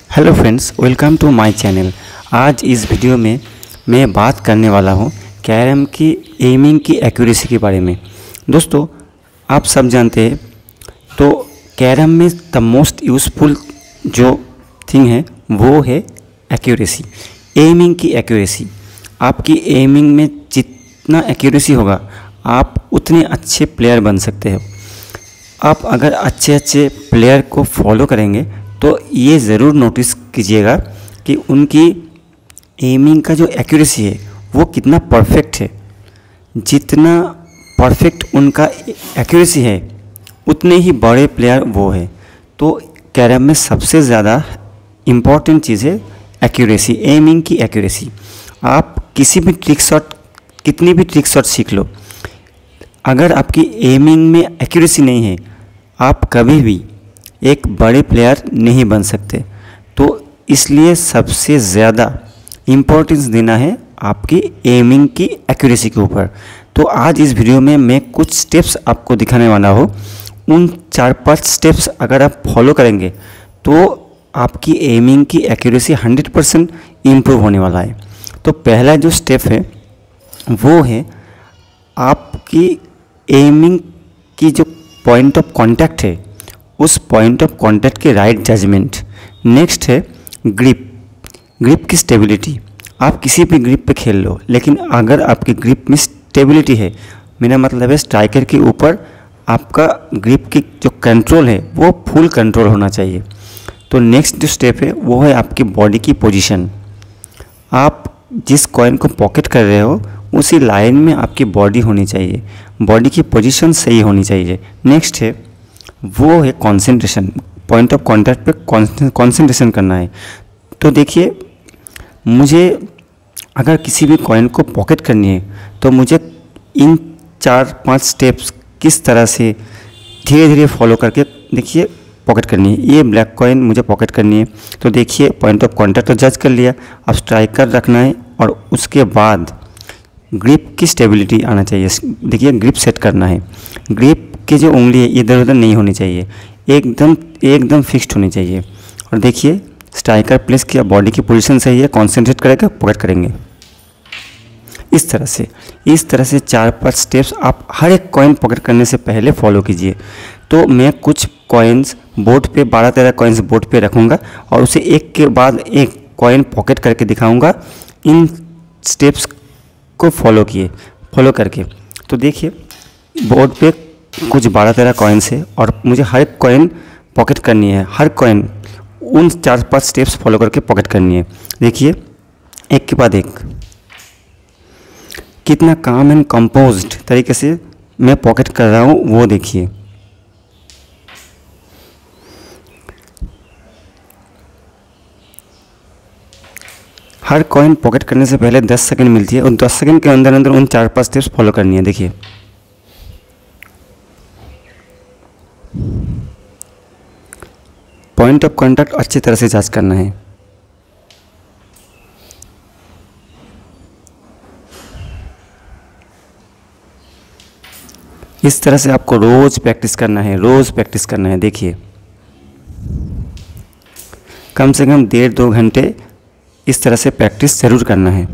Hello friends, welcome to my channel. आज इस video में मैं बात करने वाला हूं कैरम की एमिंग की एक्यूरेसी के बारे में। दोस्तों, आप सब जानते हैं तो कैरम में द मोस्ट यूज़फुल जो थिंग है वो है एक्यूरेसी, एमिंग की एक्यूरेसी। आपकी एमिंग में जितना एक्यूरेसी होगा आप उतने अच्छे प्लेयर बन सकते हो। आप अगर अच्छे प्लेयर को फॉलो करेंगे तो ये ज़रूर नोटिस कीजिएगा कि उनकी एमिंग का जो एक्यूरेसी है वो कितना परफेक्ट है। जितना परफेक्ट उनका एक्यूरेसी है उतने ही बड़े प्लेयर वो है। तो कैरम में सबसे ज़्यादा इम्पॉर्टेंट चीज़ है एक्यूरेसी, एमिंग की एक्यूरेसी। आप किसी भी ट्रिक शॉट, कितनी भी ट्रिक शॉट सीख लो, अगर आपकी एमिंग में एक्यूरेसी नहीं है आप कभी भी एक बड़े प्लेयर नहीं बन सकते। तो इसलिए सबसे ज़्यादा इम्पोर्टेंस देना है आपकी एमिंग की एक्यूरेसी के ऊपर। तो आज इस वीडियो में मैं कुछ स्टेप्स आपको दिखाने वाला हूँ। उन 4-5 स्टेप्स अगर आप फॉलो करेंगे तो आपकी एमिंग की एक्यूरेसी 100% इम्प्रूव होने वाला है। तो पहला जो स्टेप है वो है आपकी एमिंग की जो पॉइंट ऑफ कांटेक्ट है उस पॉइंट ऑफ कांटेक्ट के राइट जजमेंट। नेक्स्ट है ग्रिप की स्टेबिलिटी। आप किसी भी ग्रिप पे खेल लो, लेकिन अगर आपकी ग्रिप में स्टेबिलिटी है, मेरा मतलब है स्ट्राइकर के ऊपर आपका ग्रिप की जो कंट्रोल है वो फुल कंट्रोल होना चाहिए। तो नेक्स्ट जो स्टेप है वो है आपकी बॉडी की पोजीशन। आप जिस कॉइन को पॉकेट कर रहे हो उसी लाइन में आपकी बॉडी होनी चाहिए, बॉडी की पोजीशन सही होनी चाहिए। नेक्स्ट है वो है कंसंट्रेशन, पॉइंट ऑफ कांटेक्ट पे कंसंट्रेशन करना है। तो देखिए, मुझे अगर किसी भी कॉइन को पॉकेट करनी है तो मुझे इन 4-5 स्टेप्स किस तरह से धीरे धीरे फॉलो करके देखिए पॉकेट करनी है। ये ब्लैक कॉइन मुझे पॉकेट करनी है, तो देखिए पॉइंट ऑफ कांटेक्ट तो जज कर लिया, अब स्ट्राइकर रखना है और उसके बाद ग्रिप की स्टेबिलिटी आना चाहिए। देखिए ग्रिप सेट करना है, ग्रिप की जो उंगली है इधर उधर नहीं होनी चाहिए, एकदम फिक्स्ड होनी चाहिए। और देखिए स्ट्राइकर प्लेस किया, बॉडी की पोजीशन सही है, कॉन्सेंट्रेट करेगा, पॉकेट करेंगे। इस तरह से 4-5 स्टेप्स आप हर एक कॉइन पॉकेट करने से पहले फॉलो कीजिए। तो मैं कुछ कॉइन्स बोर्ड पे 12-13 कॉइन्स बोर्ड पे रखूँगा और उसे एक के बाद एक कॉइन पॉकेट करके दिखाऊँगा इन स्टेप्स को फॉलो करके। तो देखिए बोर्ड पे कुछ 12-13 कॉइन्स है और मुझे हर एक कॉइन पॉकेट करनी है। हर कॉइन उन 4-5 स्टेप्स फॉलो करके पॉकेट करनी है। देखिए एक के बाद एक कितना काम एंड कंपोज्ड तरीके से मैं पॉकेट कर रहा हूँ वो देखिए। हर कॉइन पॉकेट करने से पहले 10 सेकंड मिलती है और 10 सेकंड के अंदर अंदर उन 4-5 स्टेप्स फॉलो करनी है। देखिए पॉइंट ऑफ कांटेक्ट अच्छी तरह से जांच करना है। इस तरह से आपको रोज प्रैक्टिस करना है, देखिए कम से कम 1.5-2 घंटे इस तरह से प्रैक्टिस ज़रूर करना है।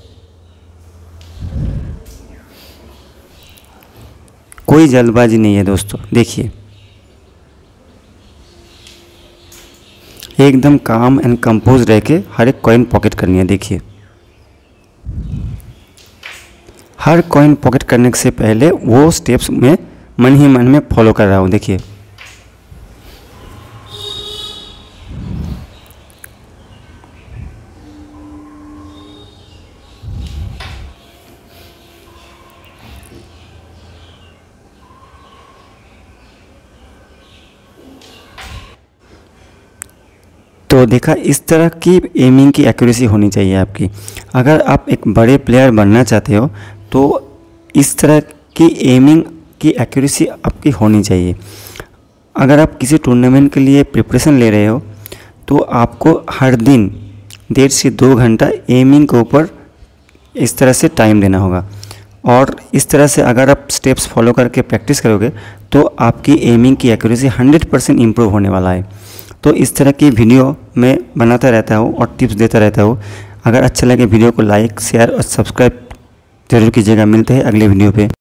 कोई जल्दबाजी नहीं है दोस्तों। देखिए एकदम काम एंड कंपोज रह के हर एक कॉइन पॉकेट करनी है। देखिए हर कॉइन पॉकेट करने से पहले वो स्टेप्स मैं मन ही मन में फॉलो कर रहा हूँ। देखिए तो देखा, इस तरह की एमिंग की एक्यूरेसी होनी चाहिए आपकी। अगर आप एक बड़े प्लेयर बनना चाहते हो तो इस तरह की एमिंग की एक्यूरेसी आपकी होनी चाहिए। अगर आप किसी टूर्नामेंट के लिए प्रिपरेशन ले रहे हो तो आपको हर दिन 1.5 से 2 घंटा एमिंग के ऊपर इस तरह से टाइम देना होगा। और इस तरह से अगर आप स्टेप्स फॉलो करके प्रैक्टिस करोगे तो आपकी एमिंग की एक्यूरेसी 100% इम्प्रूव होने वाला है। तो इस तरह की वीडियो मैं बनाता रहता हूँ और टिप्स देता रहता हूँ। अगर अच्छा लगे वीडियो को लाइक शेयर और सब्सक्राइब जरूर कीजिएगा। मिलते हैं अगले वीडियो पे।